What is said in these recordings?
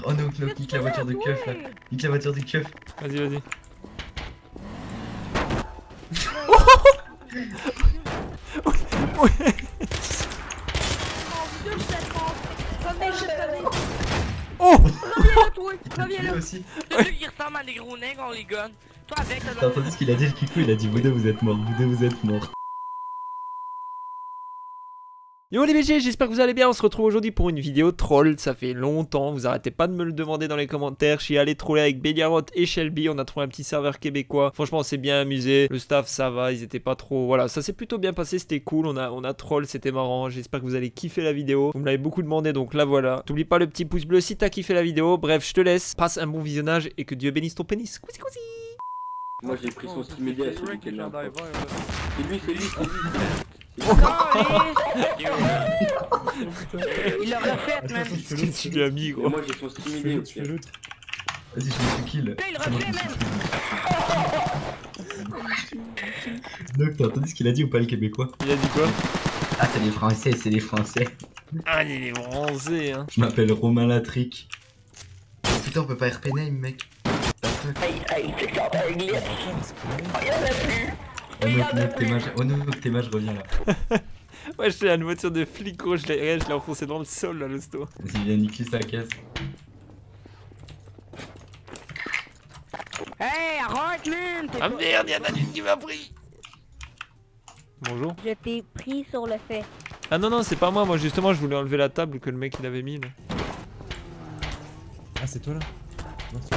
Oh no, no, nique la voiture de keuf là. Nique la voiture de keuf. Vas-y, vas-y. Oh! Reviens-le Aussi. toi. Il ressemble à des gros nègres, on les gonne. Toi avec, T'as entendu ce qu'il a dit le Kikou? Il a dit vous deux vous êtes morts, vous deux vous êtes morts. Yo les BG, j'espère que vous allez bien, on se retrouve aujourd'hui pour une vidéo troll, ça fait longtemps, vous arrêtez pas de me le demander dans les commentaires, je suis allé troller avec Béliarot et Shelby, on a trouvé un petit serveur québécois, franchement on s'est bien amusé, le staff ça va, ils étaient pas trop, voilà, ça s'est plutôt bien passé, c'était cool, on a troll, c'était marrant, j'espère que vous allez kiffer la vidéo, vous me l'avez beaucoup demandé donc là voilà, t'oublies pas le petit pouce bleu si t'as kiffé la vidéo, bref je te laisse, passe un bon visionnage et que Dieu bénisse ton pénis, cousi cousi. Moi j'ai pris son style média, celui qui est là. C'est lui, c'est lui, c'est lui. Il l'a refait, man. Tu l'as mis gros. Moi j'ai son style média. Vas-y, je me suis kill. Il refait, man. Donc, t'as entendu ce qu'il a dit ou pas le Québécois? Il a dit quoi? Ah, c'est les Français, c'est les Français. Ah il est bronzé hein. Je m'appelle Romain Latric. Putain, on peut pas RP name, mec. Oh no, t'es mage, reviens là. Ouais, je suis à une voiture de flic, gros, je l'ai enfoncé dans le sol là, l'hosto. Vas-y, viens niquer sa caisse. Hey, arrête, man. Ah merde, y'en a une qui m'a pris. Bonjour. Je t'ai pris sur le fait. Ah non, non, c'est pas moi, moi justement, je voulais enlever la table que le mec il avait mis là. Ah, c'est toi là? Non, c'est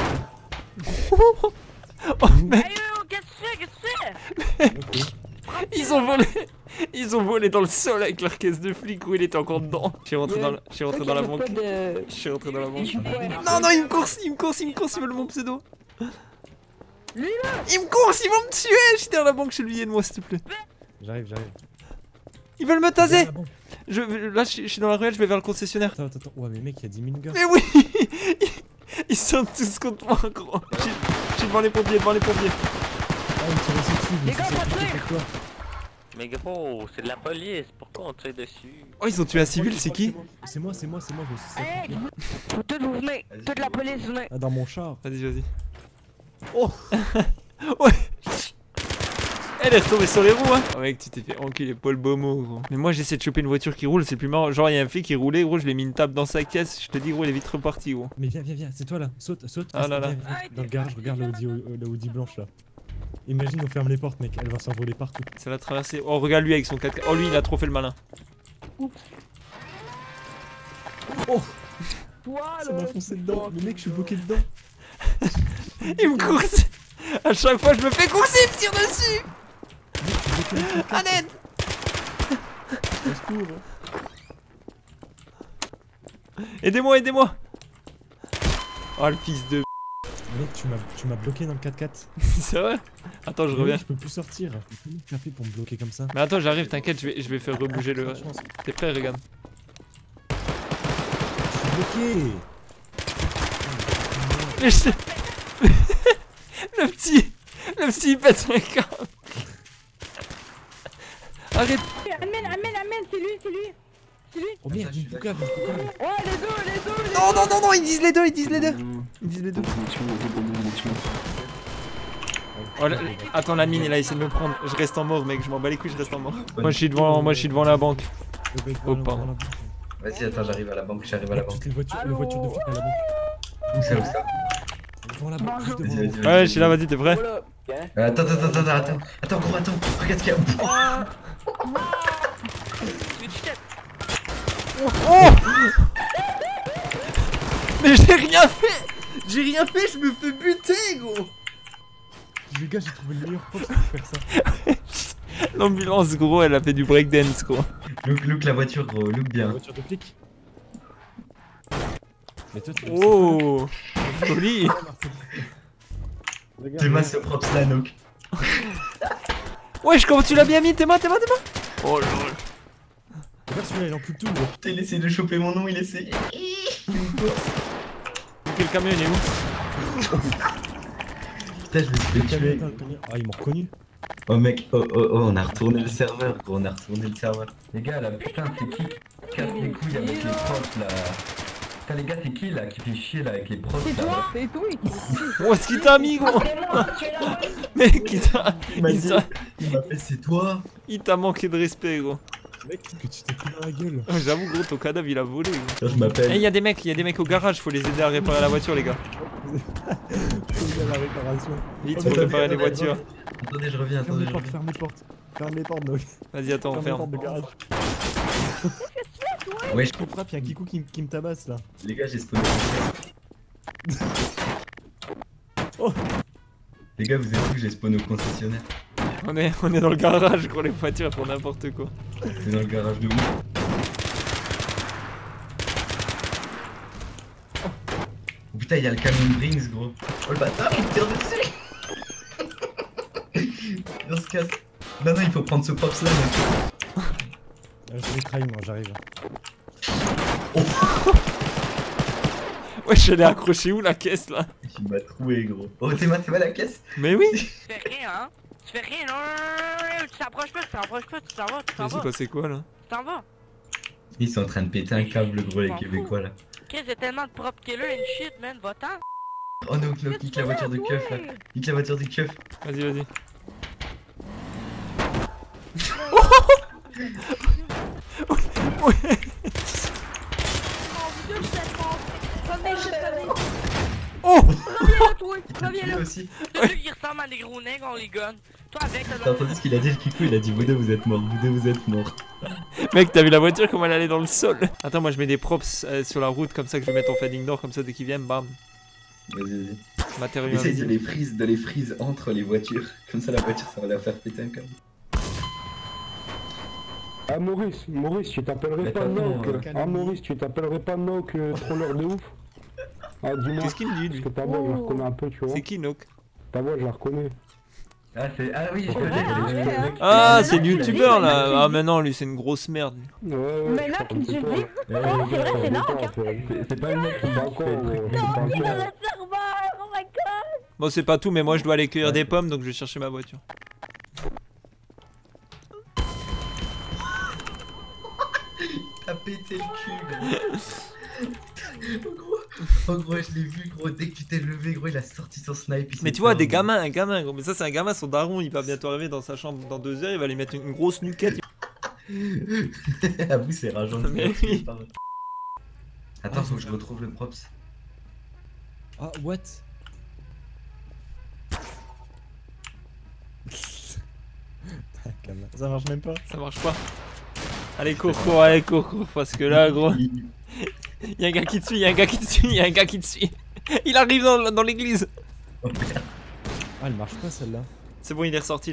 Oh mec, Hey, yo, qu'est-ce que tu fais? ils ont volé dans le sol avec leur caisse de flic où il était encore dedans. Je suis rentré dans la, je suis rentré dans la banque. Je suis rentré dans la banque. Non, non, il me course, il veut mon pseudo. Lui là. Ils me course, ils vont me tuer. Je suis dans la banque, chez lui, aide-moi s'il te plaît. J'arrive. Ils veulent me taser. Viens, là-bas. Là, je suis dans la ruelle, je vais vers le concessionnaire. Attends. Ouais, mais mec, il y a 10 000 gars. Mais oui. Ils sont tous contre moi, gros. Je suis devant les pompiers, Ah, ils sont restés dessus. Les gars, pas de c'est tir. toi. Mais gros, c'est de la police, pourquoi on tire dessus? Oh, ils ont tué un civil, c'est qui? C'est moi, je me suis Hey, tout vous venez. Toute la police venez. Ah, dans mon char. Vas-y. Oh. Ouais. Elle est retombée sur les roues, hein. Oh mec, tu t'es fait enculer Paul Bomo, gros. Mais moi, j'essaie de choper une voiture qui roule, c'est plus marrant. Genre, il y a un flic qui roulait, gros, je l'ai mis une table dans sa caisse. Je te dis, gros, il est vite reparti, gros. Mais viens, c'est toi là. Saute. Ah là là. Viens. Dans le garage, regarde la Audi blanche là. Imagine, on ferme les portes, mec. Elle va s'envoler partout. Ça va traverser. Oh, regarde lui avec son 4x4. Oh, lui, il a trop fait le malin. Oh, ça m'a foncé dedans. Mais mec, je suis bloqué dedans. Il me course. À chaque fois, je me fais courser, il me tire dessus. À l'aide. Au secours. Aidez-moi. Oh, le fils de. Mec, tu m'as bloqué dans le 4x4. C'est vrai? Attends, je reviens. Je peux plus sortir. Comment tu as fait pour me bloquer comme ça? Mais attends, j'arrive, t'inquiète, je vais faire rebouger le. T'es prêt, regarde. Je suis bloqué. Mais je... le petit, il pète un câble. Arrête. Amène, c'est lui. Oh merde, une bouca. Ouais, les deux. Non, ils disent les deux. Oh, attends, la mine, il a essayé de me prendre. Je reste en mort, mec, je m'en bats les couilles, je reste en mort. Moi, je suis devant la banque. Oh, pardon. Vas-y, attends, j'arrive à la banque. Toutes les voitures de flics à la banque. Où ça? Devant la banque, juste devant. Vas-y. Ouais, je suis là, vas-y, t'es prêt? Attends, gros, attends. Regarde ce qu'il y a. Oh. Mais j'ai rien fait, je me fais buter, gros. Les gars, j'ai trouvé le meilleur pote pour faire ça. L'ambulance, gros, elle a fait du breakdance, gros. Look la voiture, gros, look La bien. voiture de flic. Mais toi, tu Oh, joli. T'es ma ce props là, Nook. Wesh, comment tu l'as bien mis, t'es moi. Oh lol. Regarde celui-là, il encule tout, gros. Il essaie de choper mon nom, il essaie. Quel camion, il est où? Putain, je me suis fait tuer. Ah, ils m'ont reconnu. Oh mec, on a retourné le serveur, gros, Les gars, là, putain, c'est qui casse les couilles avec les props là? Putain, les gars, c'est qui là qui fait chier là avec les pros C'est là toi, c'est toi. Oh, ce qu'il t'a mis, gros. Mec, Il m'a fait c'est toi. il t'a manqué de respect, gros. Mec, que tu t'es pris dans la gueule. Oh, j'avoue, gros, ton cadavre il a volé, gros. Tiens, je m'appelle. Eh, y'a des mecs au garage, faut les aider à réparer la voiture, les gars. C'est bien la réparation. Vite, Oh, faut mais réparer les attendez, voitures. Attendez, je reviens, Ferme attendez, les je portes, reviens. ferme les portes. Ferme les portes, donc. Vas-y, attends, on Ferme les ferme. portes de garage. Ouais, Je frappe, y'a Kikou qui me tabasse là. les gars, j'ai spawné. Oh. Les gars, vous avez vu que j'ai spawné au concessionnaire. On est dans le garage, gros, les voitures elles font n'importe quoi. C'est dans le garage de ouf. Oh putain, il y a le camion Brings, gros. Oh le bâtard, il me tire dessus. On se casse. Non, il faut prendre ce props là, mec. Je l'ai trahi, moi, j'arrive. Ouais, je l'ai accroché où la caisse là? Il m'a troué, gros. Oh, t'es mal la caisse? Mais oui! Tu fais rien, hein. Tu fais rien, non. Tu t'approches pas, tu t'approches pas, tu t'en vas, tu t'en Vas-y, vas. quoi, c'est quoi là? Tu t'en vas. Ils sont en train de péter un câble, gros, les M'en Québécois là. Chris, il y a tellement de propres killers and shit, man. Va-t'en. Oh no, kick la voiture de keuf là. Kick la voiture de keuf. Vas-y, vas-y. Oh! Reviens-le, toi. Lui Reviens-le. aussi. C'est lui qui ressemble à des gros nègres, on les gonne. Toi avec, T'as entendu ce qu'il a dit, le Kikou? Il a dit vous deux vous êtes morts, vous deux vous êtes morts. Mec, t'as vu la voiture comment elle allait dans le sol? Attends, moi je mets des props sur la route comme ça que je vais mettre en fading door, comme ça dès qu'ils viennent, bam. Vas-y. Matériaux Essaye de invisibles. les freeze entre les voitures. Comme ça la voiture ça va la faire péter un câble. Ah Maurice, tu t'appellerais Mais pas attends, Nook. Ah Maurice, tu t'appellerais pas Nook, troller de ouf. Ah dis-moi, Qu'est-ce qu'il me dit parce lui? que ta voix je la reconnais un peu, tu vois. C'est qui Nook? Ta voix je la reconnais. Ah oui, je Ouais, connais. ouais, ouais. Ah, Mais c'est non, le tu le youtubeur dis, là! mais Ah, non, mais non, lui c'est une grosse merde. Ouais, Mais là, qui te le dit? c'est vrai, c'est Nook, C'est pas le mec qui va encore, c'est pas Il encore. a le serveur, oh my god. Bon, c'est pas tout, mais moi je dois aller cueillir des pommes donc je vais chercher ma voiture. T'as pété le cul, gros. En gros, je l'ai vu, gros. Dès que tu t'es levé, gros, il a sorti son snipe. Mais tu vois, des gamins, un gamin, gros. Mais ça, c'est un gamin, son daron, il va bientôt arriver dans sa chambre dans 2 heures, il va lui mettre une grosse nuquette. Avoue, c'est rageant de Mais faire, oui. c'est pas vrai. Attends, faut que je retrouve le props. Ah, what? Ça marche même pas. Ça marche pas. Allez, cours, parce que là, gros. Y'a un gars qui te suit, y'a un gars qui te suit, y'a un gars qui te suit. Il arrive dans l'église. Oh, merde. Ah, elle marche pas celle-là. C'est bon, il est ressorti,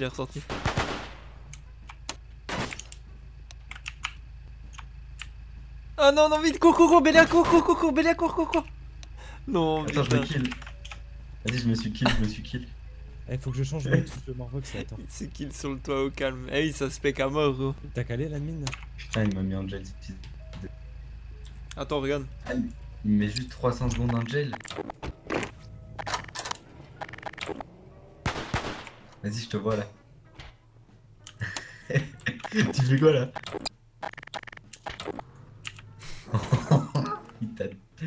Oh non, non, vite, cours, Bélia, cours, Bélia, cours. Non, Attends, je putain. me kill. Vas-y, je me suis kill. Eh, faut que je change de truc de Marvox là, attends. Il se kill sur le toit au calme. Eh oui, ça se pèque à mort, gros. T'as calé la mine? Putain, il m'a mis en gel. Attends, regarde. Il me met juste 300 secondes en gel. Vas-y, je te vois là. Tu fais quoi là? Il t'a...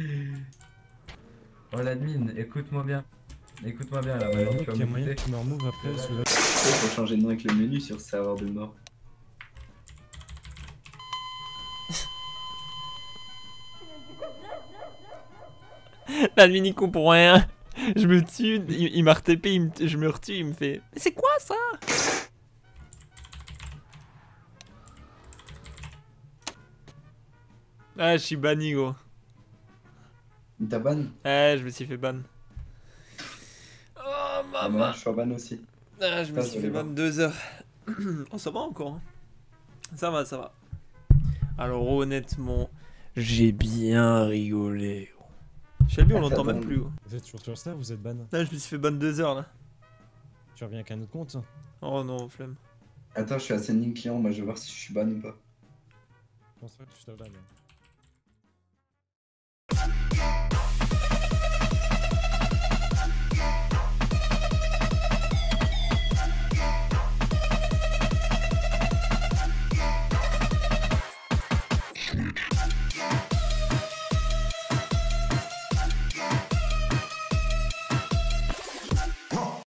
Oh l'admin, écoute-moi bien. Écoute-moi bien là, maintenant tu vas Il y a moyen m'écouter. que tu me removes après parce que là. Faut changer de nom avec le menu sur serveur de mort. L'admin il comprend rien. Je me tue, il m'a retépé, je me retue, il me fait. Mais c'est quoi ça? Ah, je suis banni, gros. Il t'a ban? Ah, je me suis fait ban. Oh, Ah, maman. moi je suis en ban aussi. Ah, je me Putain, suis je fait vais ban 2 heures. Oh, ça va encore. Hein. Ça va. Alors, honnêtement, j'ai bien rigolé. Shelby, on l'entend même plus. Gros. Vous êtes toujours sur ça? Vous êtes ban? Là, je me suis fait ban 2 heures là. Tu reviens avec un autre compte? Oh non, flemme. Attends, je suis à sending client, moi je vais voir si je suis ban ou pas. Je pense pas que tu te ban.